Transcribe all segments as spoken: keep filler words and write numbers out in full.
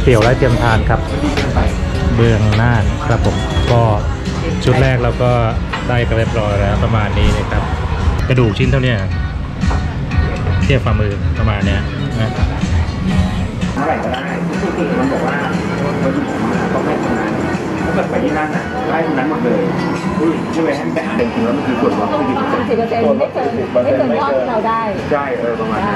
เตี๋ยวไร้เทียมทานครับเมืองน่านครับผมก็ชุดแรกเราก็ได้กันเรียบร้อยแล้วประมาณนี้นะครับกระดูกชิ้นเท่านี้เทียบฝ่ามือประมาณนี้นะเท่าไหร่ก็ได้คือมันบอกว่าวันที่ผมมาต้องให้คนนั้นถ้าเกิดไปที่นั่นอ่ะได้คนนั้นหมดเลยใช่ไหมให้ไปอ่านจริงๆแล้วมันคือส่วนลดคือสิบเปอร์เซ็นต์ไม่เกินไม่เกินยอดที่เราได้ใช่เออประมาณนั้น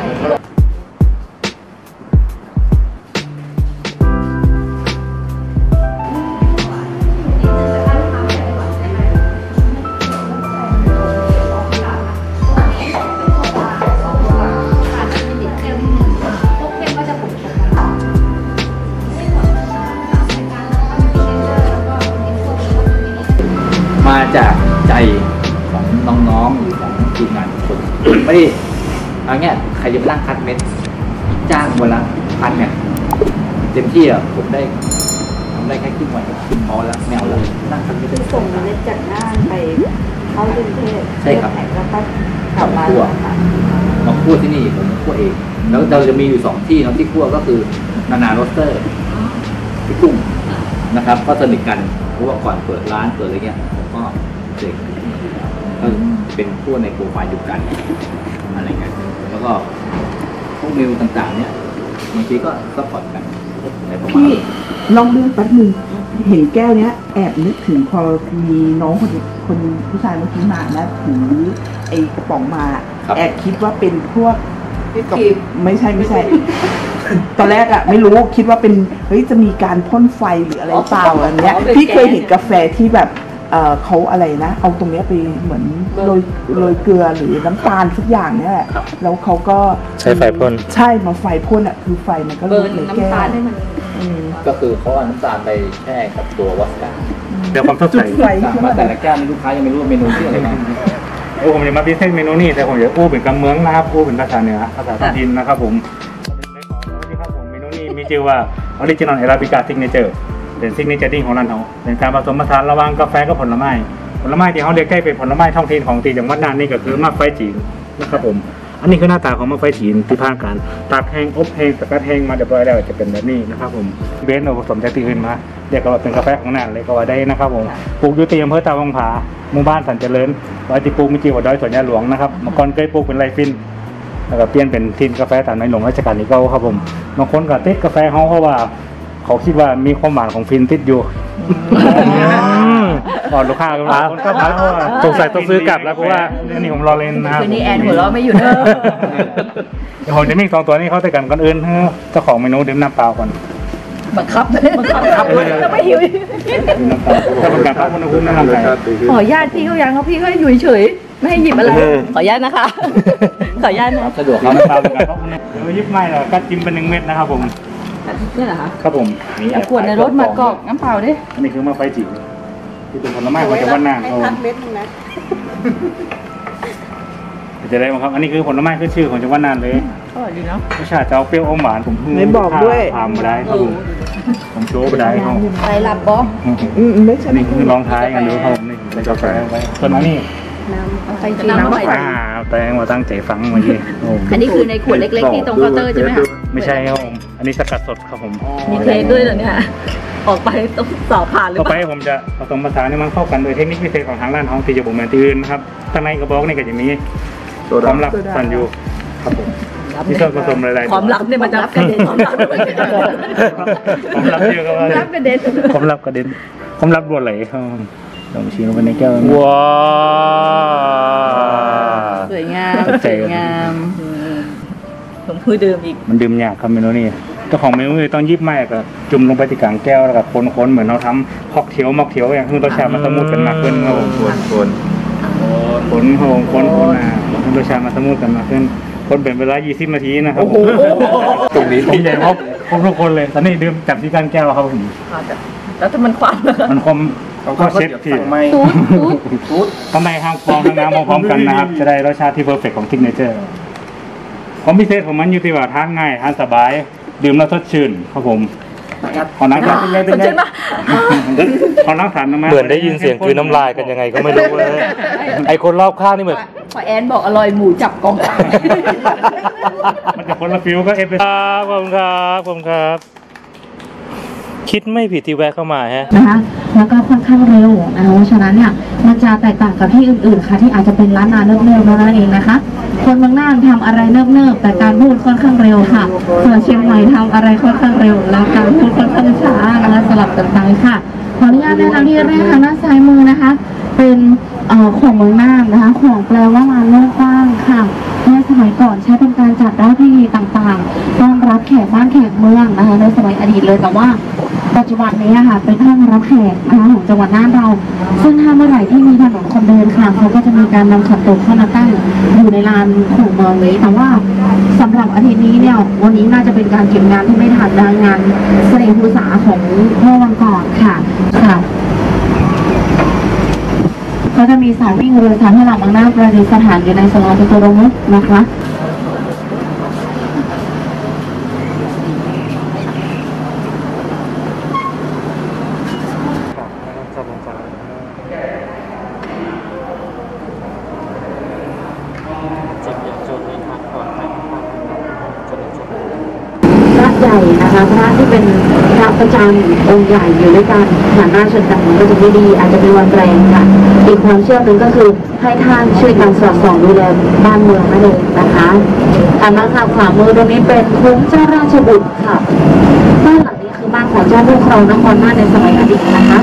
มาจากใจของน้องๆหรือของทีมงานทุกคนไม่ได้เอาเงี้ยใครจะไปร่างคัดเม็ดจ้างวันละพันเนี่ยเต็มที่อ่ะผมได้ทำได้แค่ครึ่งวันคุณพอแล้วแมวเลยร่างคัดเม็ดส่งเม็ดจากน่านไปเข้ากรุงเทพใช่ครับแล้วก็กลับมาคั่วมาคั่วที่นี่ผมคั่วเองแล้วเราจะมีอยู่สองที่น้องที่คั่วก็คือนานาโรสเตอร์พี่กุ้งนะครับก็สนิทกันเพราะว่าก่อนเปิดร้านเปิดอะไรเงี้ยผมก็เด็กก็เป็นพวกในโปรไฟล์อยู่กันอะไรเงี้ยแล้วก็พวกเมลต่างๆเนี่ยบางทีก็ซัพพอร์ตกันพี่ลองเรื่องแป๊บนึงเห็นแก้วเนี้ยแอบนึกถึงพอมีน้องคนคนผู้ชายเมื่อกี้มาแล้วถือไอ้กระป๋องมาแอบคิดว่าเป็นพวกไม่ใช่ไม่ใช่ตอนแรกอะไม่รู้คิดว่าเป็นเฮ้ยจะมีการพ่นไฟหรืออะไรเปล่าอะไรเงี้ยพี่เคยเห็นกาแฟที่แบบเออเขาอะไรนะเอาตรงนี้ไปเหมือนโรยโรยเกลือหรือน้ำตาลทุกอย่างเนี่ยแหละแล้วเขาก็ใช้ไฟพ่นใช่มาไฟพ่นอะคือไฟมันก็ลุกในแก้วก็คือเขาเอาน้ำตาลไปแช่กับตัววอสก้าเดี๋ยวความสดใสมาแต่ละแก้วนี่ลูกค้ายังไม่รู้ว่าเมนูชื่ออะไรบ้างโอ้ผมจะมาพิเศษเมนูนี้แต่ผมจะอู้เป็นกำเมืองนะครับอู้เป็นภาษาเหนือภาษาท้องถิ่นนะครับผมครับผมเมนูนี้มีชื่อว่าออริจินอลเอราบิก้าซิกเนเจอร์เป็นซิกเนเจอร์ดิ้งของร้านเขาเป็นการผสมผสานระหว่างกาแฟกับผลไม้ผลไม้ที่เขาเรียกใกล้เป็นผลไม้ท้องถิ่นของตีจังหวัดน่านนี่ก็คือมะไฟจีนนะครับผมอันนี้คือหน้าตาของมะไฟจีนที่ผ่านการตากแห้งอบแห้งสกัดแห้งมาเรียบร้อยแล้วจะเป็นแบบนี้นะครับผมเบนซ์ผสมจากที่อื่นมาเรียกว่าเป็นกาแฟของน่านเลยก็ว่าได้นะครับผมปลูกอยู่ที่อำเภอตาวังผาหมู่บ้านสันเจริญวัดที่ปลูกมีชื่อว่าดอยสวนยาหลวงนะครับเมื่อก่อนเคยปลูกเป็นไรฟินแล้วก็เปลี่ยนเป็นทินกาแฟตามในหลวงรัชกาลที่เก้าครับผมบางคนก็ติดกาแฟเขาเพราะว่าเขาคิดว่ามีความหวานของฟินติดอยู่ก่อนลูกค้าก็มาคนก็มาสงสัยต้องซื้อกลับแล้วเพราะว่านี่ผมรอเล่นนะครับคืนนี้แอนหัวเราะไม่หยุดเดี๋ยวผมจะมีสองตัวนี้เขาแต่กันก่อนอื่นเจ้าของเมนูดื่มน้ำเปล่าก่อนบังคับบังคับเลยจะไม่หิวน้ำเปล่าถ้าเป็นการพักอุณหภูมินะครับขอญาติพี่เขายังเขาพี่เขาอยู่เฉยไม่ให้หยิบอะไรขอญาตนะคะขอญาตนะสะดวกครับน้ำเปล่าเป็นการพักอุณหภูมิเดี๋ยวยิบไม่หรอกก็จิ้มเป็นหนึ่งเม็ดนะครับผมนี่เหรอคะครับผมเอาขวดในรถมากรอกน้ำเปล่าดิอันนี้คือมะไฟจีนที่เป็นผลไม้ของจังหวัดน่านเขาจะได้ไหมครับอันนี้คือผลไม้ขึ้นชื่อของจังหวัดน่านเลยอร่อยดีเนาะรสชาติเจ้าเปรี้ยวอมหวานผมไม่บอกด้วยทำมาได้ครับผมผมโชว์ไปได้ครับไปหลับบ๊อบไม่ใช่นี่คือลองท้ายกันดูครับผมนี่เป็นกาแฟไว้ส่วนอันนี้น้ำไฟจีนน้ำไฟอ่าแตงมาตั้งใจฟังเมื่อกี้อันนี้คือในขวดเล็กๆที่ตรงเคาน์เตอร์ใช่ไหมคะไม่ใช่ครับผมอันนี้สกัดสดครับผมมีเทด้วยเหรอเนี่ยออกไปต้องสอบผ่านหรือเปล่าต่อไปผมจะผสมผสานให้มันเข้ากันโดยเทคนิคพิเศษของทางร้านของที่จะบ่มแมนตื่นนะครับข้างในกระบอกนี่ก็จะมีความลับสั่นอยู่ครับผมที่ส่วนผสมหลายๆความลับเนี่ยมันจะกระเด็นความลับความลับเยอะก็ว่าความลับกระเด็นความลับกระเด็นความลับบัวไหลครับลองชิมลงไปในแก้วว้าสวยงามสวยงามผมพูดดื่มอีกมันดื่มยากครับเมนูนี้เจ้าของเมนูต้องยิบไม้ก็จุ่มลงไปที่กลางแก้วแล้วก็คนๆเหมือนเราทำค็อกเทลม็อกเทลอย่างคือรสชาติมันสมูทกันมากขึ้นครับผมคนๆคนๆคนคนคนอ่ะรสชาติมันสมูทกันมากขึ้นคนเป็นเวลายี่สิบนาทีนะครับตรงนี้ผมใหญ่พบพบทุกคนเลยตอนนี้ดื่มจับที่กลางแก้วครับผมแล้วถ้ามันควันมันคมก็เช็ดที่ข้างในห้างฟองทั้งน้ำพร้อมกันนะครับจะได้รสชาติที่เพอร์เฟกต์ของซิกเนเจอร์ความพิเศษของมันอยู่ที่ว่าทานง่ายทานสบายดื่มแล้วสดชื่นครับผมขอนั่งทานเป็นไงเป็นไงขอนั่งทานมาเหมือนได้ยินเสียงคือน้ำลายกันยังไงก็ไม่รู้เลยไอคนรอบข้างนี่เหมือนพอแอนบอกอร่อยหมูจับกองมันจะคนละฟิวก็เอฟครับขอบคุณครับขอบคุณครับคิดไม่ผิดที่แวะเข้ามาฮะนะคะแล้วก็ค่อนข้างเร็วนะคะเพราะฉะนั้นเนี่ยมันจะแตกต่างกับที่อื่นๆค่ะที่อาจจะเป็นร้านนาเนิบๆนั่นเองนะคะคนเมืองน่านทำอะไรเนิบๆแต่การพูดค่อนข้างเร็วค่ะส่วนเชียงใหม่ทำอะไรค่อนข้างเร็วแล้วการพูดค่อนข้างช้านะคะสลับกันไปค่ะขออนุญาตแนะนำที่แรกทางด้านซ้ายมือนะคะเป็นเอ่อของเมืองน่านนะคะของแปลว่าลานโล่งกว้างค่ะในสมัยก่อนใช้เป็นการจัดราชพิธีต่างๆต้อนรับแขกบ้านแขกเมืองนะคะในสมัยอดีตเลยแต่ว่าปัจจุบันนี้ค่ะเป็นห้องรับแขกนะคะของจังหวัดน่านเราซึ่งถ้าเมื่อไหร่ที่มีถนนคนเดินค่ะเขาก็จะมีการนำขันโตกเข้ามาตั้งอยู่ในลานของเมืองนี้แต่ว่าสำหรับอาทิตย์นี้เนี่ยวันนี้น่าจะเป็นการเก็บงานที่ไม่ทันดังงานเสน่ห์ภูษาของเมื่อวันก่อนค่ะค่ะก็จะมีสายวิ่งเรือสารพลังบางหน้าประดิษฐานอยู่ในสลาจตุรมุขนะคะพระใหญ่นะคะพระที่เป็นพระประจำองค์ใหญ่อยู่ด้วยกันฐานหน้าชนกันก็จะไม่ดีอาจจะเป็นวันแรงค่ะอีกความเชื่อหนึ่งก็คือให้ท่านช่วยกันสอดส่องดูแลบ้านเมืองนั่นเองนะคะอันนั้นค่ะขวามือตรงนี้เป็นคุ้มเจ้าราชบุตรค่ะบ้านหลังนี้คือบ้านของเจ้าผู้ครองนครน่านในสมัยอดีตนะคะ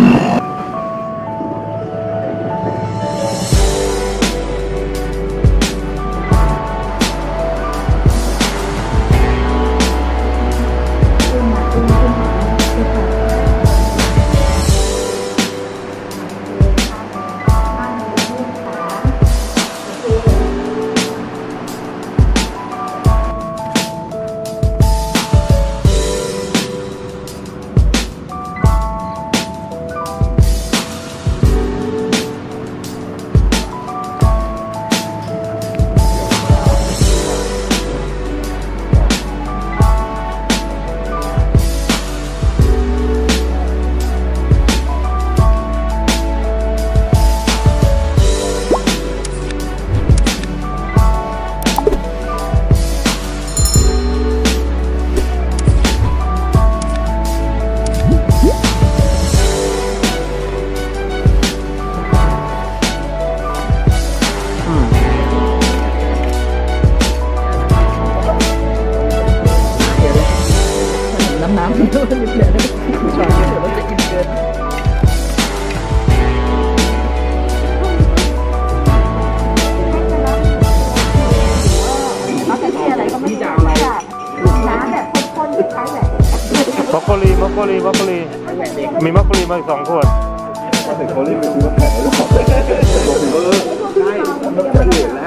มักโกลีมักโกลีมักโกลีมีมักโกลีมาอีกสองขวดถึงโกลีไปซื้อมาแผลหรอกเออใช่มันก็เหลือแล้ว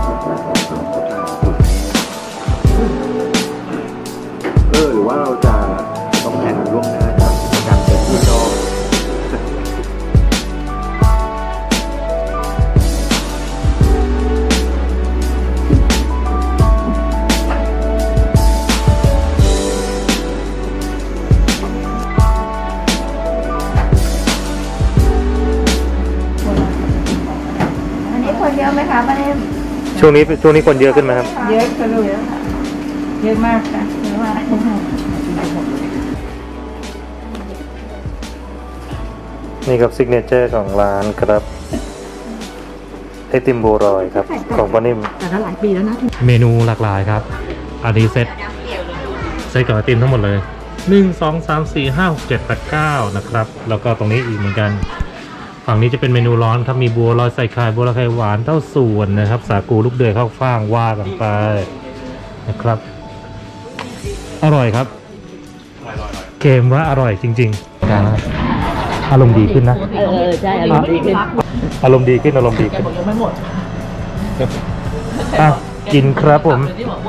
เออหรือว่าเราจะต้องแผนล่วงหน้าครับการเป็นผู้จองเยอะไหมคะป้าเล่มช่วงนี้ช่วงนี้คนเยอะขึ้นไหมครับเยอะค่ะลูกเยอะมากค่ะเยอะมากนี่ครับซิกเนเจอร์ของร้านครับไอติมโบรอยครับของป้านิ่มแต่ละหลายปีแล้วนะเมนูหลากหลายครับอันนี้เซตเซตกับไอติมทั้งหมดเลยหนึ่งสองสามสี่ห้าหกเจ็ดแปดเก้านะครับแล้วก็ตรงนี้อีกเหมือนกันฝั่งนี้จะเป็นเมนูร้อนครับมีบัวลอยใส่ไข่บัวลอยไข่หวานเต้าส่วนนะครับสาคูลูกเดือยข้าวฟ่างว่ากันไปนะครับอร่อยครับเกมว่าอร่อยจริงๆนะครับอารมณ์ดีขึ้นนะเออใช่อารมณ์ดีขึ้นอารมณ์ดีขึ้นอารมณ์ดีขึ้นไม่หมดอ่ะกินครับผม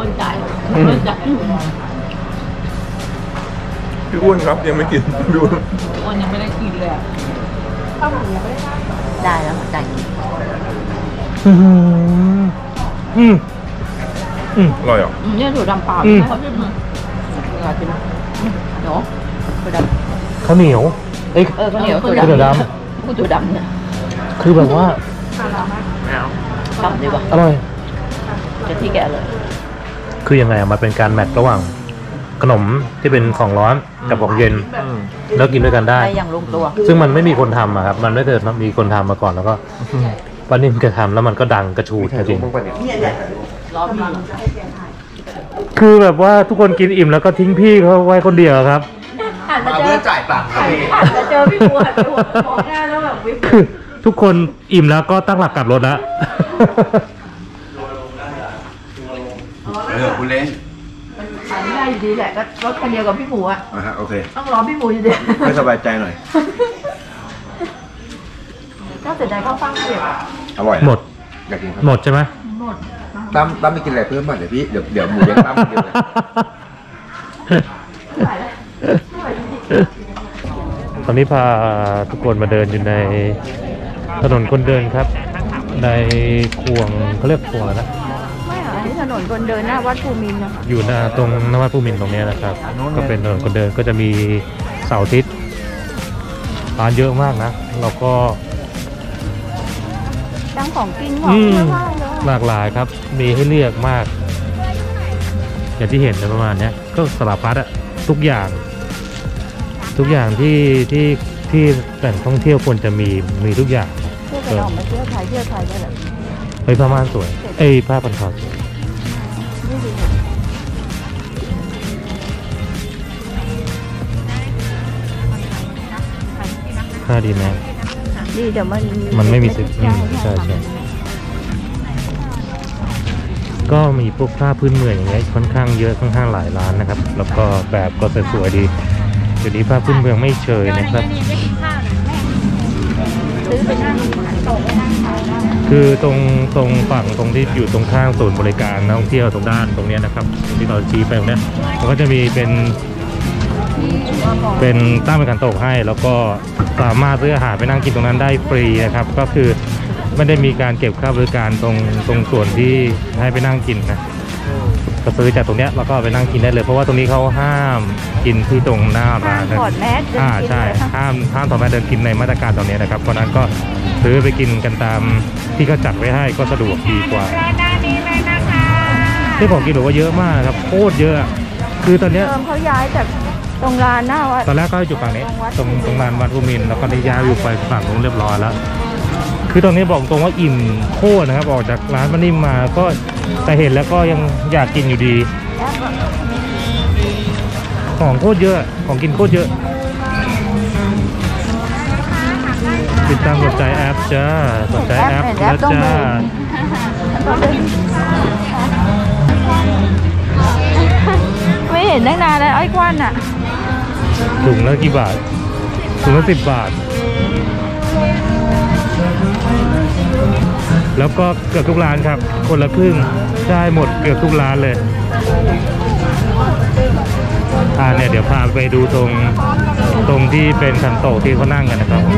พี่อ้วนครับยังไม่กินดูอ้วนยังไม่ได้กินเลยข้าวหมูยังไม่ได้ได้แล้วจ่ายอืมอืมอืมอร่อยอ่ะเนี่ยถั่วดำเปล่าเขาจะมาอร่อยจริงเนาะถั่วดำข้าวเหนียวเอ้ยเออข้าวเหนียวถั่วดำถั่วดำถั่วดำเนี่ยคือแบบว่าดำดีกว่าอร่อยจะที่แกเลยคือยังไงอะมันเป็นการแมทระหว่างขนมที่เป็นของร้อนกับของเย็นแล้วกินด้วยกันได้ไปอย่างลงตัวซึ่งมันไม่มีคนทำอะครับมันไม่เคยมีคนทำมาก่อนแล้วก็ป้านิ่มแกทำแล้วมันก็ดังกระชูดจริงรอพี่คือแบบว่าทุกคนกินอิ่มแล้วก็ทิ้งพี่เขาไว้คนเดียวครับมาเพื่อจ่ายตังค์ครับพี่จะเจอพี่บัวเจอมองหน้าแล้วแบบวิบคือทุกคนอิ่มแล้วก็ตั้งหลักกลับรถแล้วเออคุณเล่นขายไม่ได้อยู่ดีแหละก็รถคันเดียวกับพี่หมูอ่ะอ่ะฮะโอเคต้องรอพี่หมูอยู่ดีไม่สบายใจหน่อยก็เสียดายข้าวฟ่างเปียกอร่อยนะหมดอยากกินครับหมดใช่ไหมหมดตั้มตั้มไม่กินอะไรเพิ่มบ้างเดี๋ยวพี่เดี๋ยวเดี๋ยวหมูเลี้ยงตั้มคนเดียวเลยไม่ไหวแล้วไม่ไหวจริงตอนนี้พาทุกคนมาเดินอยู่ในถนนคนเดินครับ ในควงเขาเรียกควงอะไรนะไม่เหรออันนี้ถนนคนเดินหน้าวัดภูมินทร์นะคะอยู่หน้าตรงนวัดภูมินทร์ตรงเนี้ยนะครับ ก็เป็นถนนคนเดินก็จะมีเสาร์อาทิตย์ร้านเยอะมากนะแล้วก็ดังของกินของอืมเยอะมากเลยหลากหลายครับ มีให้เลือกมาก อย่างที่เห็นในประมาณเนี้ยก็สารพัดอะทุกอย่าง ทุกอย่างที่ที่ที่แหล่งท่องเที่ยวควรจะมีมีทุกอย่างเที่ยวกันออกมาเที่ยวไทยเที่ยวไทยได้แหละเฮ้ยผ้าม่านสวย เอ้ยผ้าพันคอสวยนี่ดีผ้าดีไหมดีเดี๋ยวมันมันไม่มีสิทธิ์อืมใช่ใช่ ก็มีพวกผ้าพื้นเมืองอย่างเงี้ยค่อนข้างเยอะค่อนข้างหลายร้านนะครับ แล้วก็แบบก็สวยๆดีเดี๋ยวนี้ผ้าพื้นเมืองไม่เชยนะครับซื้อไปนั่งโต๊ะไปนั่งขายได้คือตรงตรงฝั่งตรงที่อยู่ตรงข้างศูนย์บริการนักท่องเที่ยวตรงด้านตรงเนี้ยนะครับที่เราชี้ไปตรงเนี้ยมันก็จะมีเป็นเป็นตั้งเป็นขันโตกให้ แล้วก็สามารถซื้ออาหารไปนั่งกินตรงนั้นได้ฟรีนะครับ ก็คือไม่ได้มีการเก็บค่าบริการตรงตรงส่วนที่ให้ไปนั่งกินนะก็ซื้อจากตรงเนี้ยแล้วก็ไปนั่งกินได้เลยเพราะว่าตรงนี้เขาห้ามกินที่ตรงหน้าร้านนะถอดแมสเดินอ่ากินใช่เลยค่ะห้ามห้ามถอดแมสเดินกินในมาตรการตรงนี้นะครับเพราะนั้นก็ซื้อไปกินกันตามที่เขาจัดไว้ให้ก็สะดวกดีกว่าที่ผมกินหรือว่าเยอะมากครับโคตรเยอะคือตอนเนี้ยเดิมเขาย้ายจากตรงลานหน้าวัดตอนแรกก็อยู่ฝั่งนี้ตรงตรงลานวัดภูมินทร์แล้วก็ได้ย้ายอยู่ไปฝั่งนู้นเรียบร้อยแล้ว คือตอนนี้บอกตรงว่าอิ่มโคตรนะครับออกจากร้านป้านิ่มมาก็แต่เห็นแล้วก็ยังอยากกินอยู่ดี ของโคตรเยอะของกินโคตรเยอะติดตามสนใจแอปจ้าสนใจแอปแล้วจ้าไม่เห็นตั้งนานแล้วไอ้ควันอ่ะถุงละกี่บาทถุงละสิบบาท แล้วก็เกือบทุกร้านครับคนละครึ่งได้หมดเกือบทุกร้านเลยอ่าเนี่ยเดี๋ยวพาไปดูตรงตรงที่เป็นคันโตกที่เขานั่งกันนะครับ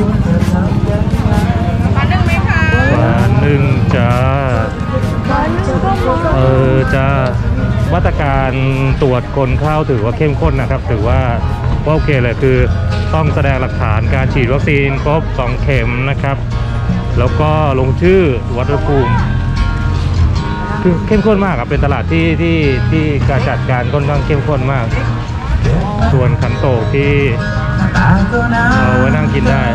ปลานึ่งไหมคะปลานึ่งจ้าเออจ้ามาตรการตรวจคนเข้าถือว่าเข้มข้นนะครับถือว่าว่าโอเคเลยคือต้องแสดงหลักฐานการฉีดวัคซีนครบสองเข็มนะครับแล้วก็ลงชื่อวัดภูมิคือเข้มข้นมากครับเป็นตลาดที่ที่ที่การจัดการค่อนข้างเข้มข้นมากส่วนขันโตกที่เอาไว้นั่งกินได้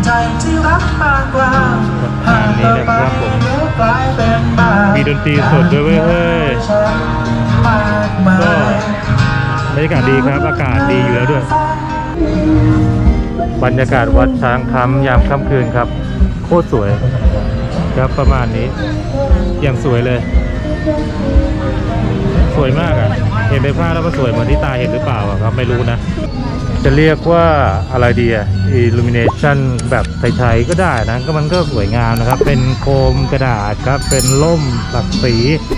อันนี้นะครับผมมีดนตรีสดด้วยเว้ยเฮ้ยก็บรรยากาศดีครับอากาศดีอยู่แล้วด้วยบรรยากาศวัดช้างคำยามค่ำคืนครับโคตรสวยครับประมาณนี้อย่างสวยเลยสวยมากอ่ะเห็นในภาพแล้วก็สวยเหมือนที่ตาเห็นหรือเปล่าครับไม่รู้นะจะเรียกว่าอะไรดีอ่ะ illumination แบบไทยๆก็ได้นะก็มันก็สวยงามนะครับเป็นโคมกระดาษครับเป็นล่มหลักสี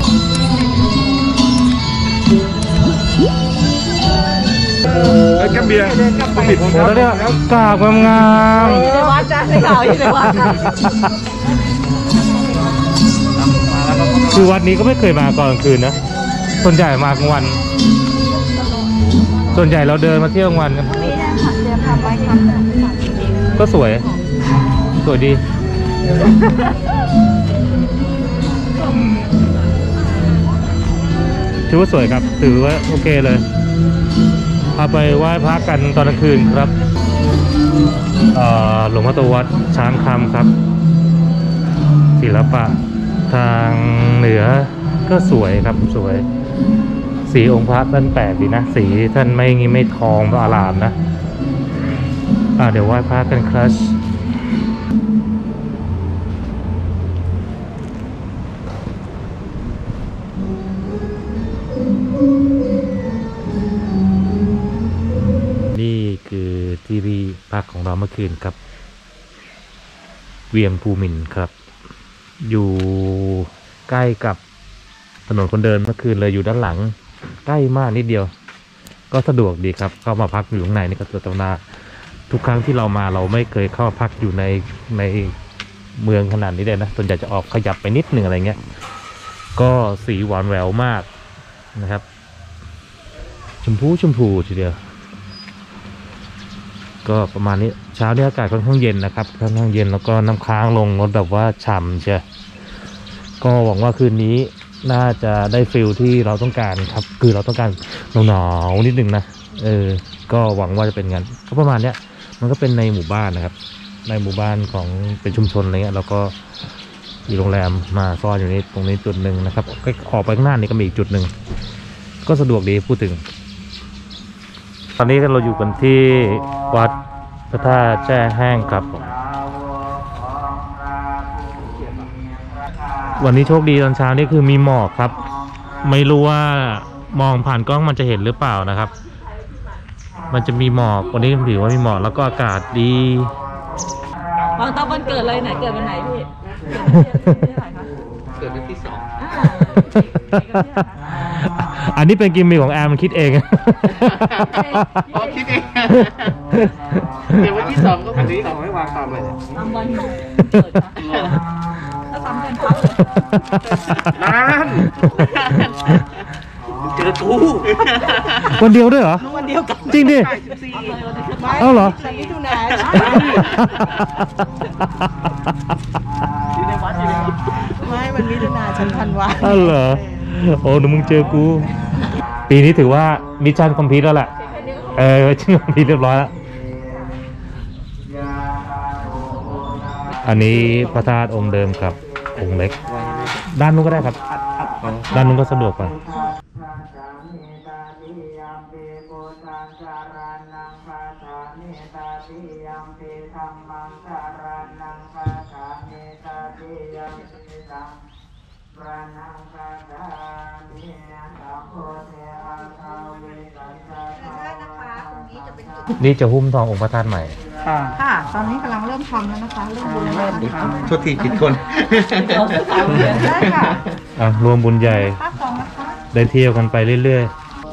ไอ้แก้มเบียร์ปิดโอ้แล้วเนี่ยกาบงามอยู่ในวัดจ้าในข่าวอยู่ในวัดจ้าๆคือวัดนี้ก็ไม่เคยมาก่อนกลางคืนนะส่วนใหญ่มากลางวันส่วนใหญ่เราเดินมาเที่ยวกลางวันกันนี่นะคะเตรียมทำไว้ครับก็สวยสวยดีถือว่าสวยครับถือว่าโอเคเลยพาไปไหว้พระกันตอนกลางคืนครับหลวงพ่อโตวัดช้างคำครับศิลปะทางเหนือก็สวยครับสวยสีองค์พระท่านแปลกดีนะสีท่านไม่งี้ไม่ทองอารามนะอ่าเดี๋ยวไหว้พระกันครับนี่คือที่ที่พักของเราเมื่อคืนครับเวียงภูมินทร์ครับอยู่ใกล้กับถนนคนเดินเมื่อคืนเลยอยู่ด้านหลังใกล้มากนิดเดียวก็สะดวกดีครับเข้ามาพักอยู่ข้างในนี่ก็ตัวตำนาทุกครั้งที่เรามาเราไม่เคยเข้ามาพักอยู่ในในเมืองขนาดนี้เลยนะส่วนใหญ่จะออกขยับไปนิดหนึ่งอะไรเงี้ยก็สีหวานแหววมากนะครับชมพูชมพูทีเดียวก็ประมาณนี้เช้านี้อากาศค่อนข้างเย็นนะครับค่อนข้างเย็นแล้วก็น้ำค้างลงรถแบบว่าฉ่ำเชียวก็หวังว่าคืนนี้น่าจะได้ฟิลที่เราต้องการครับคือเราต้องการหนาวๆนิดนึงนะเออก็หวังว่าจะเป็นงั้นก็ประมาณเนี้ยมันก็เป็นในหมู่บ้านนะครับในหมู่บ้านของเป็นชุมชนอะไรเงี้ยแล้วก็มีโรงแรมมาซ่อนอยู่นี่ตรงนี้จุดหนึ่งนะครับก็ออกไปข้างหน้านี่ก็มีอีกจุดหนึ่งก็สะดวกดีพูดถึงตอนนี้เราอยู่กันที่วัดพระธาตุแช่แห้งครับวันนี้โชคดีตอนเช้านี่คือมีหมอกครับไม่รู้ว่ามองผ่านกล้องมันจะเห็นหรือเปล่านะครับมันจะมีหมอกวันนี้ถือว่ามีหมอกแล้วก็อากาศดีตอนตอนวันเกิดเลยไหนเกิดวันไหนพี่เกิดวันที่สองอันนี้เป็นกิมมิคของแอมมันคิดเองอ๋อคิดเองเดี๋ยววันที่สองก็วันนี้เราไม่วางตามเลยตามวันเกิดถ้าทำกันพักนั่นเจอกูวันเดียวด้วยเหรอวันเดียวกันจริงดิเอ้าเหรอมิถุนายนอยู่ในวัดอยู่ในวัดไม่มันมิถุนายนฉันพันวันอ้าวเหรอโอ้หนูมึงเจอกูปีนี้ถือว่ามิชชั่นคอมพลีทแล้วแหละเออมิชชั่นคอมพลีทเรียบร้อยแล้วอันนี้พระธาตุองค์เดิมครับองค์เล็กด้านนู้นก็ได้ครับด้านนู้นก็สะดวกกว่านี่จะหุ้มทององค์พระธาตุใหม่ค่ะตอนนี้กำลังเริ่มทำแล้วนะคะเริ่มบุญเริ่มนะคะโทษทีผิดคนได้ค่ะอ่ะรวมบุญใหญ่ได้เที่ยวกันไปเรื่อย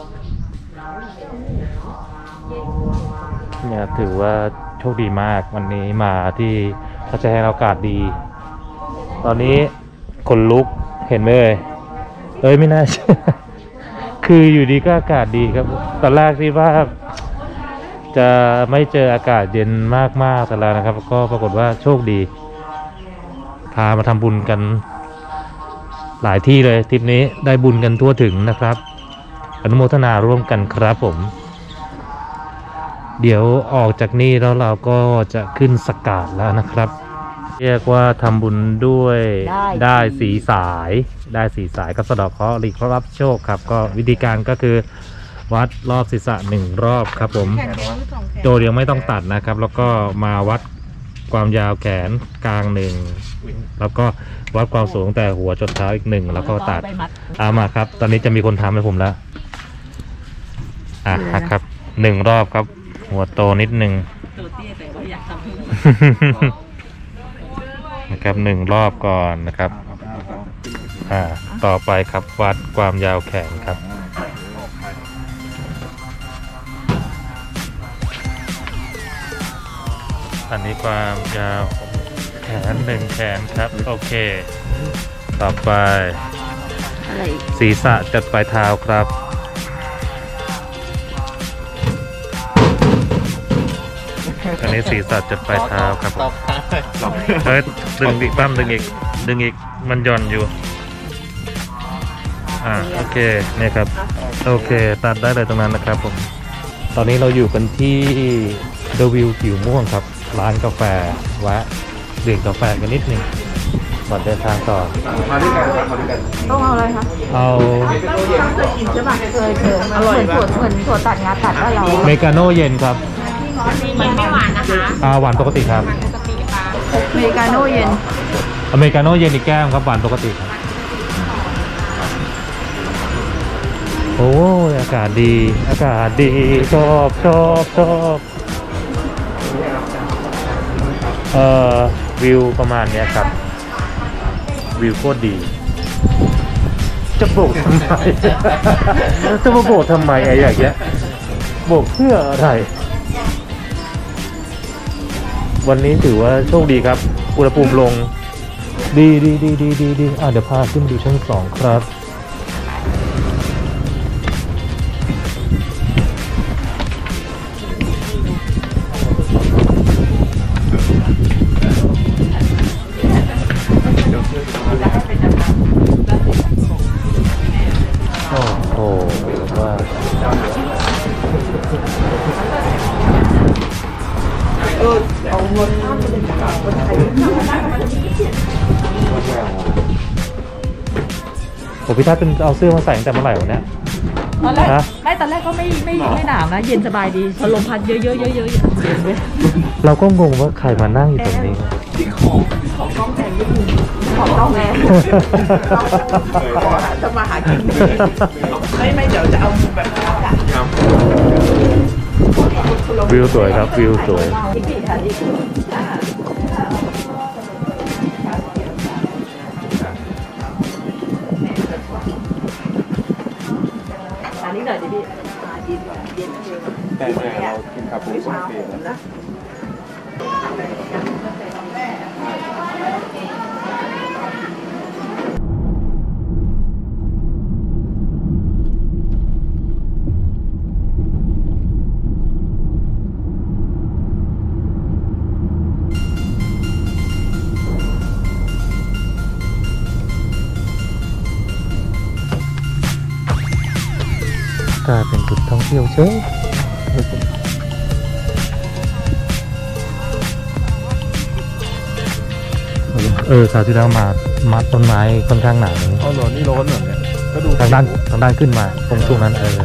ๆเนี่ยถือว่าโชคดีมากวันนี้มาที่เขาจะให้อากาศดีตอนนี้ขนลุกเห็นไหมเอ่ยเอ้ยไม่น่าเชื่อคืออยู่ดีก็อากาศดีครับตอนแรกที่ว่าจะไม่เจออากาศเย็นมากๆแต่แล้วนะครับก็ปรากฏว่าโชคดีพามาทำบุญกันหลายที่เลยทริปนี้ได้บุญกันทั่วถึงนะครับอนุโมทนาร่วมกันครับผมเดี๋ยวออกจากนี่แล้วเราก็จะขึ้นสกาดแล้วนะครับเรียกว่าทำบุญด้วยได้สีสายได้สีสายก็สะดอกเคราะห์หลีกรับโชคครับก็วิธีการก็คือวัดรอบศีรษะหนึ่งรอบครับผมโดยยังไม่ต้องตัดนะครับแล้วก็มาวัดความยาวแขนกลางหนึ่งแล้วก็วัดความสูงแต่หัวจนเท้าอีกหนึ่งแล้วก็ตัดเอามาครับตอนนี้จะมีคนทำให้ผมแล้วอ่ะครับหนึ่งรอบครับหัวโตนิดหนึ่งตัวเตี้ยแต่ว่าอยากทำนะครับหนึ่งรอบก่อนนะครับอ่าต่อไปครับวัดความยาวแขนครับอันนี้ความยาวแขนหนึ่งแขนครับโอเคต่อไปศีรษะจัดปลายเท้าครับอันนี้ศีรษะจัดปลายเท้าครับเฮ้ยดึงอีกปั้มดึงอีกดึงอีกมันหย่อนอยู่อ่าโอเคเนี่ยครับโอเคตัดได้เลยตรงนั้นนะครับผมตอนนี้เราอยู่กันที่เดอะวิวผิวม่วงครับร้านกาแฟแวะดื่มกาแฟกันนิดนึงก่อนเดินทางต่อมาด้วยกันครับมาด้วยกันต้องเอาอะไรคะเอาเคยกินใช่ป่ะเคยเคยมันเหมือนถั่วเหมือนถั่วตัดงาตัดว่าเราเมกาโน่เย็นครับเย็นไม่หวานนะคะอ่าหวานปกติครับปกติค่ะอเมริกาโน่เย็นอเมริกาโน่เย็นอีกแก้วครับหวานปกติครับโอ้ยอากาศดีอากาศดีชอบชอบชอบเอ่อวิวประมาณเนี้ยครับวิวโคตรดีจะโบกทำไม จะมาโบกทำไมไอ้อย่างเงี้ยโบกเพื่ออะไรวันนี้ถือว่าโชคดีครับอุณหภูมิลงดีดีดีดีดีดีอ่ะเดี๋ยวพาขึ้นดูชั้นสองครับโอ้โหว่าเออเอาเงินข้ามไปเลยจากคนไทยผมพี่ทัศน์เป็นเอาเสื้อมาใส่ตั้งแต่เมื่อไหร่วะเนี่ยตอนแรกฮะไม่ตอนแรกก็ไม่ไม่ไม่หนาวนะ เย็นสบายดีพอลมพัดเยอะๆเยอะๆเยอะๆเย็นเลยเราก็งงว่าใครมานั่งอยู่ตรงนี้ของต้องแพงนิดนึงของต้องแพงจะมาหากินไม่ไม่เดี๋ยวจะเอาแบบอากาศวิวสวยครับวิวสวยอีกทีค่ะอีกทีอันนี้หน่อยดิพี่แต่แต่เรากินคาปูชิโน่นะกลายเป็นจุดท่องเที่ยวเชยเออคราวที่แล้วมามัดต้นไม้ค่อนข้างหนาเลยอ๋อเหรอนี่ร้อนเหรอเนี่ยก็ดูทางด้านทางด้านขึ้นมาตรงช่วงนั้นเออ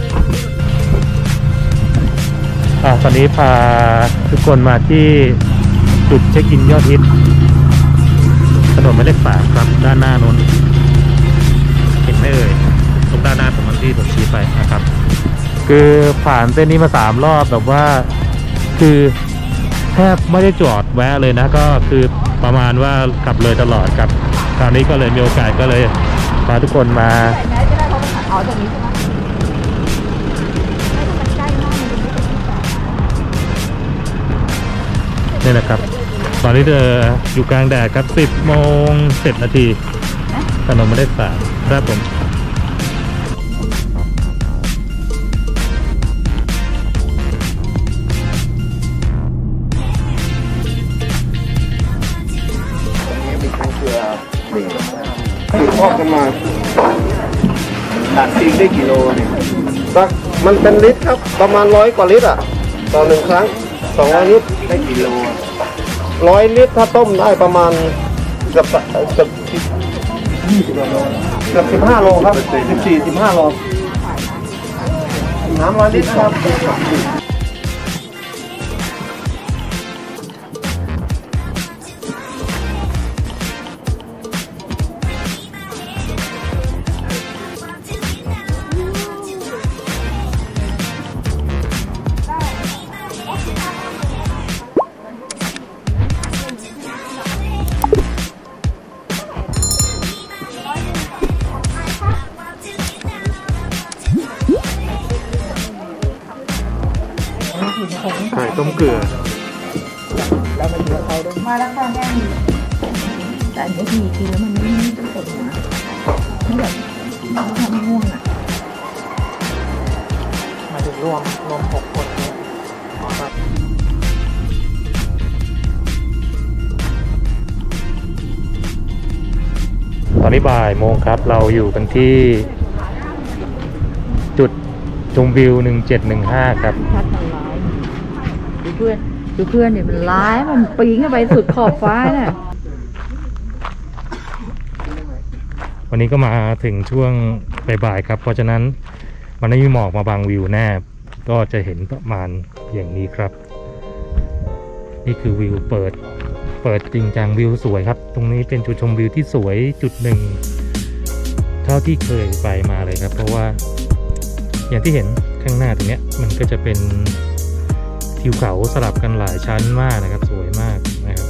อ่ะตอนนี้พาทุกคนมาที่จุดเช็คอินยอดฮิตถนนหมายเลขสามครับด้านหน้านู้นเห็นไหมเอ่ยตรงด้านหน้าผมที่ผมชี้ไปนะครับคือผ่านเส้นนี้มาสามรอบแบบว่าคือแทบไม่ได้จอดแวะเลยนะก็คือประมาณว่าขับเลยตลอดครับคราวนี้ก็เลยมีโอกาสก็เลยพาทุกคนมาใส่แมสก็ได้เพราะมันอ๋อตรงนี้ใช่ไหมไม่ถ้ามันใกล้มากมันจะไม่เป็นที่นี่นะครับตอนนี้เธออยู่กลางแดดครับสิบโมงสิบนาทีถนนหมายเลขสามครับผมสืบทอดกันมาตัดซิงได้กี่โลเนี่ยสักมันเป็นลิตรครับประมาณร้อยกว่าลิตรอ่ะต่อหนึ่งครั้งสองร้อยลิตรได้กี่โลร้อยลิตรถ้าต้มได้ประมาณเกือบเกือบยี่สิบโลเกือบสิบห้าโลครับสิบสี่สิบห้าโลน้ำร้อยลิตรครับไข่ต้มเกลือมาแล้วค่ะแม่มีแต่อันนี้ทีกินแล้วมันไม่ไม่ต้องกดหัวไม่แบบมันทำให้ง่วงอ่ะมาถึงรวมรวมหกคนเนี่ยตอนนี้บ่ายโมงครับเราอยู่กันที่จุดชชมวิวหนึ่งเจ็ดหนึ่งห้าครับพัดมันร้ายดูเพื่อนดูเพื่อนเนี่ยมันร้ายมันปีนขึ้นไปสุดขอบฟ้าน่ะวันนี้ก็มาถึงช่วงบ่ายๆครับเพราะฉะนั้นมันไม่มีหมอกมาบังวิวแน่ก็จะเห็นประมาณอย่างนี้ครับนี่คือวิวเปิดเปิดจริงจังวิวสวยครับตรงนี้เป็นจุดชมวิวที่สวยจุดหนึ่งเท่าที่เคยไปมาเลยครับเพราะว่าอย่างที่เห็นข้างหน้าตรงเนี้ยมันก็จะเป็นทิวเขาสลับกันหลายชั้นมากนะครับสวยมากนะครับ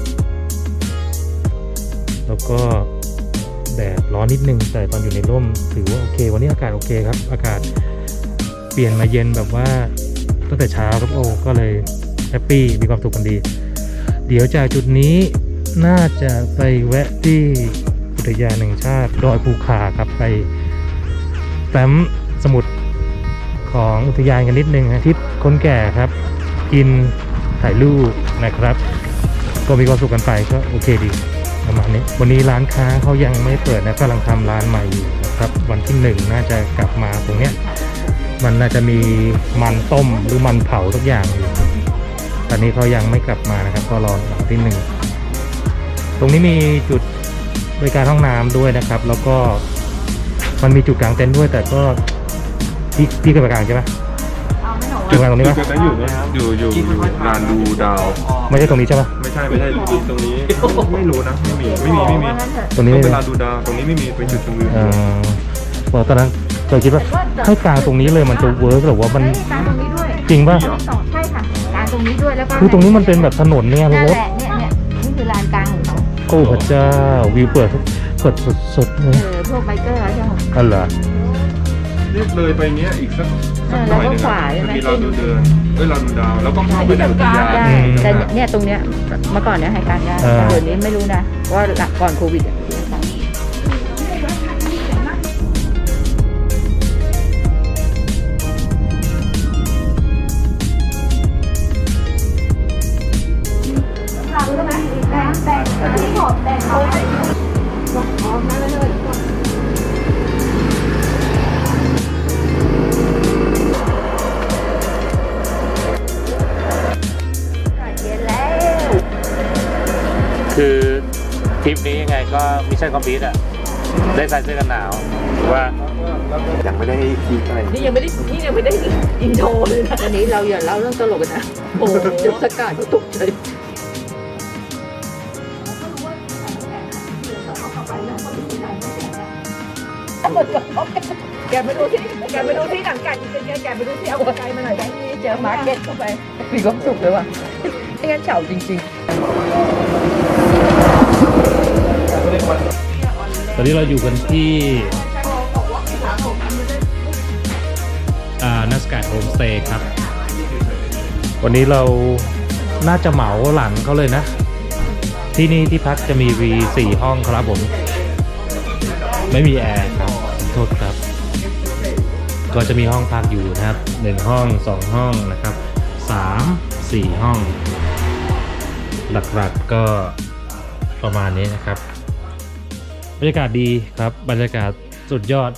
แล้วก็แดดร้อนนิดนึงแต่ตอนอยู่ในร่มถือว่าโอเควันนี้อากาศโอเคครับอากาศเปลี่ยนมาเย็นแบบว่าตั้งแต่เช้าครับโอ้ก็เลยแฮปปี้มีความสุขกันดีเดี๋ยวจากจุดนี้น่าจะไปแวะที่อุทยานแห่งชาติดอยภูคาครับไปแฟ้มสมุดของอุทยานกันนิดนึงนะทริปคนแก่ครับกินถ่ายรูปนะครับก็มีความสุขกันไปก็โอเคดีประมาณนี้วันนี้ร้านค้าเขายังไม่เปิดนะกำลังทำร้านใหม่อยู่นะครับวันที่หนึ่งน่าจะกลับมาตรงเนี้ยมันน่าจะมีมันต้มหรือมันเผาทุกอย่างอยู่ตอนนี้เขายังไม่กลับมานะครับก็รอวันที่หนึ่งตรงนี้มีจุดบริการห้องน้ำด้วยนะครับแล้วก็มันมีจุดกลางเต็นท์ด้วยแต่ก็พี่พี่ก็ไปกลางใช่ไหมจุดกลางตรงนี้ไหมจุดนั้นอยู่เนี่ยอยู่อยู่อยู่ลานดูดาวไม่ใช่ตรงนี้ใช่ไหมไม่ใช่ไม่ใช่ตรงนี้ไม่รู้นะไม่มีไม่มีไม่มีตรงนี้ต้องไม่เป็นมีลานดูดาวตรงนี้ไม่มีเป็นจุดชมวิวเออบอกตอนนั้นเคยคิดว่าให้กลางตรงนี้เลยมันจะเวิร์กหรือว่ามันกลางตรงนี้ด้วยจริงป่ะสองใช่ค่ะกลางตรงนี้ด้วยแล้วก็คือตรงนี้มันเป็นแบบถนนเนี่ยนั่นรถแหละเนี่ยเนี่ยนี่คือลานกลางของเขาโอ้พระเจ้าวิวเปิดเปิดสดๆเลเอย อพวกไบเกอร์อะไรใช่ไหมอ๋อเหรอนี่เลยไปเนี้ยอีกสักสักหน่อยนึงจะมีลานดูเดินเอ้ยลานดูดาวแล้วก็เข้าไปในอุทยานได้แต่เนี่ยตรงเนี้ยเมื่อก่อนเนี่ยให้การได้เดี๋ยวนี้ไม่รู้นะว่าหลักก่อนโควิดอะคือทริปนี้ยังไงก็มิชชั่นคอมพลีทอ่ะได้ใส่เสื้อกันหนาวหรือว่ายังไม่ได้คิดอะไรนี่ยังไม่ได้นี่ยังไม่ได้อินโทรเลยนะอันนี้เราอย่าเล่าเรื่องตลกกันนะโอ้จุดสกัดก็ตกใจแกไปดูที่แกไปดูที่หนังไก่จริงๆแกไปดูที่เอาไก่มาหน่อยได้นี่เจอมาร์เก็ตเข้าไปมีความสุขเลยว่ะไม่งั้นเฉาจริงๆตอนนี้เราอยู่กันที่อ่านัสการ์ดโฮมสเตย์ครับวันนี้เราน่าจะเหมาหลังเขาเลยนะที่นี่ที่พักจะมี วี สี่ ห้องครับผมไม่มีแอร์ครับโทษครับก็จะมีห้องพักอยู่นะครับหนึ่งห้องสองห้องนะครับสาม สี่ห้องหลักๆก็ประมาณนี้นะครับบรรยากาศดีครับบรรยากาศสุดยอด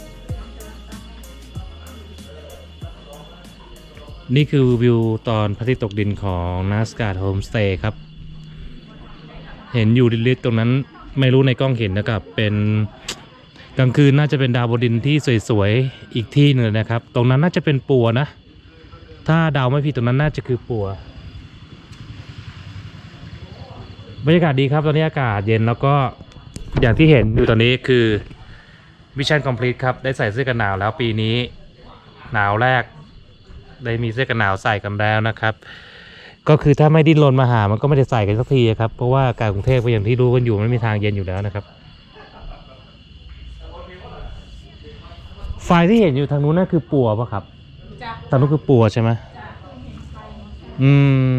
นี่คือวิวตอนพระอาทิตย์ตกดินของนัสการ์ดโฮมสเตย์ครับเห็นอยู่ลิดๆตรงนั้นไม่รู้ในกล้องเห็นนะครับเป็นกลางคืนน่าจะเป็นดาวบนดินที่สวยๆอีกที่หนึ่งนะครับตรงนั้นน่าจะเป็นปัวนะถ้าดาวไม่ผิดตรงนั้นน่าจะคือปัวบรรยากาศดีครับตอนนี้อากาศเย็นแล้วก็อย่างที่เห็นอยู่ตอนนี้คือมิชชั่นคอมพลีทครับได้ใส่เสื้อกันหนาวแล้วปีนี้หนาวแรกได้มีเสื้อกันหนาวใส่กันแล้วนะครับก็คือถ้าไม่ดิ้นรนมาหามันก็ไม่ได้ใส่กันสักทีครับเพราะว่าอากาศกรุงเทพก็อย่างที่รู้กันอยู่มันไม่มีทางเย็นอยู่แล้วนะครับไฟที่เห็นอยู่ทางนู้นนั่นคือปัวปะครับทางนู้นคือปัวใช่ไหมอืม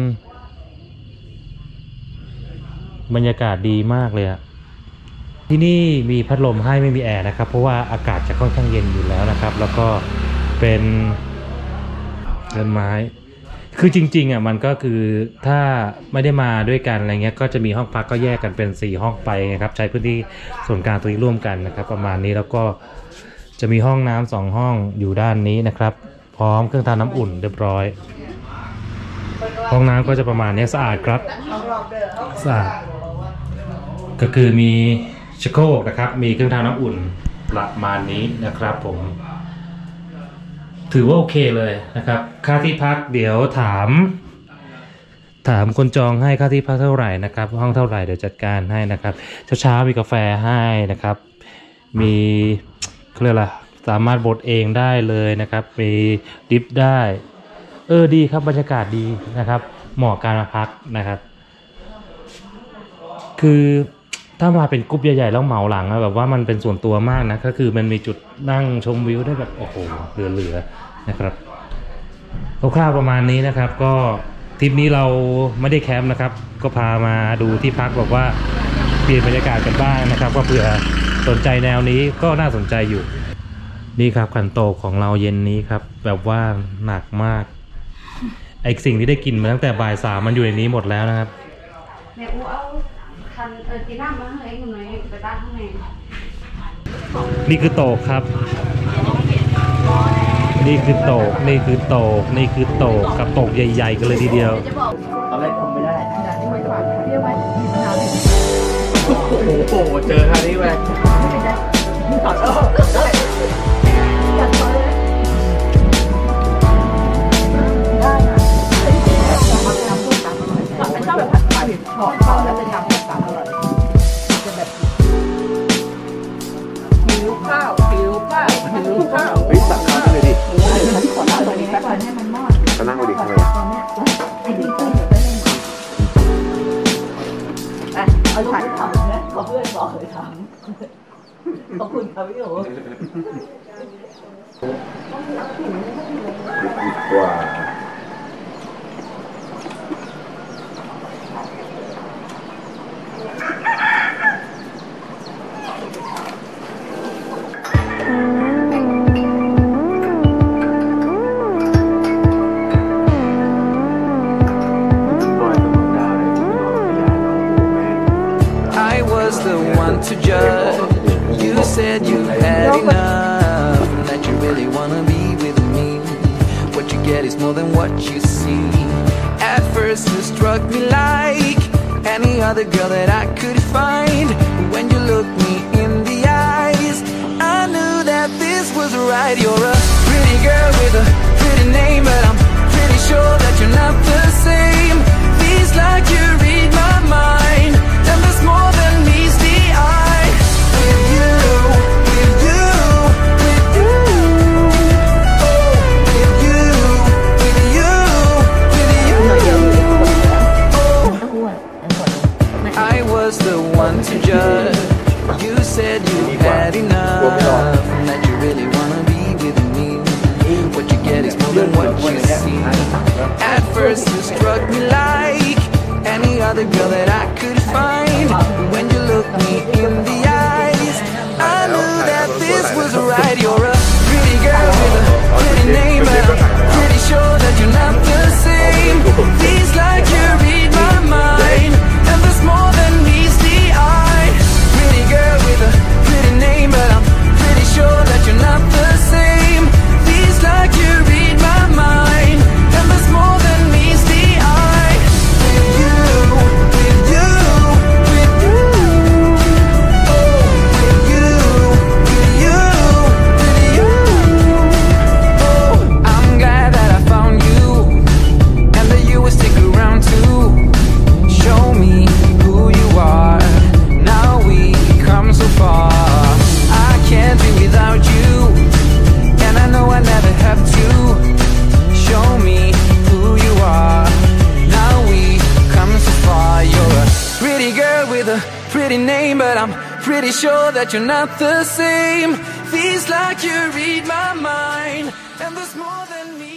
บรรยากาศดีมากเลยอะที่นี่มีพัดลมให้ไม่มีแอร์นะครับเพราะว่าอากาศจะค่อนข้างเย็นอยู่แล้วนะครับแล้วก็เป็นเรือนไม้คือจริงๆอ่ะมันก็คือถ้าไม่ได้มาด้วยกันอะไรเงี้ยก็จะมีห้องพักก็แยกกันเป็นสี่ห้องไปนะครับใช้พื้นที่ส่วนกลางตรงนี้ร่วมกันนะครับประมาณนี้แล้วก็จะมีห้องน้ำสองห้องอยู่ด้านนี้นะครับพร้อมเครื่องทำน้ำอุ่นเรียบร้อยห้องน้ำก็จะประมาณนี้สะอาดครับสะอาดก็คือมีชักโครกนะครับมีเครื่องทำน้ำอุ่นประมาณนี้นะครับผมถือว่าโอเคเลยนะครับค่าที่พักเดี๋ยวถามถามคนจองให้ค่าที่พักเท่าไหร่นะครับห้องเท่าไหร่เดี๋ยวจัดการให้นะครับเช้าๆมีกาแฟให้นะครับมีเขาเรียกอะไรสามารถบดเองได้เลยนะครับมีดิฟได้เออดีครับบรรยากาศดีนะครับเหมาะการมาพักนะครับคือถ้ามาเป็นกรุ๊ปใหญ่ๆแล้วเหมาหลังแบบว่ามันเป็นส่วนตัวมากนะก็คือมันมีจุดนั่งชมวิวได้แบบโอ้โหเหลือๆนะครับคร่าวๆประมาณนี้นะครับก็ทริปนี้เราไม่ได้แคมป์นะครับก็พามาดูที่พักบอกว่าเปลี่ยนบรรยากาศกันบ้างนะครับก็เผื่อสนใจแนวนี้ก็น่าสนใจอยู่นี่ครับขันโตกของเราเย็นนี้ครับแบบว่าหนักมากไอสิ่งที่ได้กินมาตั้งแต่บ่ายสามมันอยู่ในนี้หมดแล้วนะครับแม่อูเอาคันเออตีน้ำมาให้คุณหน่อยไปตั้งข้างในนี่คือโตกครับนี่คือโตกนี่คือโตกนี่คือโตกกับโตกใหญ่ๆกันเลยทีเดียวตอนแรกคุมไม่ได้โอ้โหเจอท่านี้ไปตัดแล้วได้ตัดเลยได้นะชอบแบบผัดผัดชอบชอบแล้วจะทำแบบอร่อยจะแบบหิวข้าวหิวข้าวหิวข้าวเฮ้ยตักข้าวเลยดิขอนั่งตรงนี้ก่อนให้มันมอดก็นั่งไปดิทำไมไอ้ดิ้งขึ้นเดี๋ยวได้เลยอ่ะเอาถ่ายทำนะขอเพื่อนบอกเลยทำขอบคุณครับพี่โอ๋กว่า to judge. You said you had enough, that you really wanna be with me. What you get is more than what you see. At first you struck me like any other girl that I could find. When you looked me in the eyes, I knew that this was right. You're a pretty girl with a pretty name, but I'm pretty sure that you're not the same. Feels like you read my mind, and there's more than meets the eye. With you, with you, with you, oh, with you, with you, with you. Oh, I was the one to judge. You said you had enough, that you really wanna be with me. What you get is more than what you see. At first you struck me like any other girl that I could find. When you looked me in the eyes, I knew that this was right. You're a pretty girl with a pretty name, but I'm pretty sure that you're not the same. Feels like you read my mind, and there's more than meets the eye. Pretty girl with a pretty name, but I'm pretty sure that you're not the same. Feels like you read my mind, and there's more than meets the eye. With you, with you, with you, oh, with you, with you, with you, oh. I'm glad that I found you, and that you will stick around too. Show me who you are. Now we come so far. I can't be without you, and I know I never have to. Show me who you are. Now we come so far. You're a pretty girl with a pretty name, but I'm pretty sure that you're not the same. Feels like you read my mind, and there's more than me.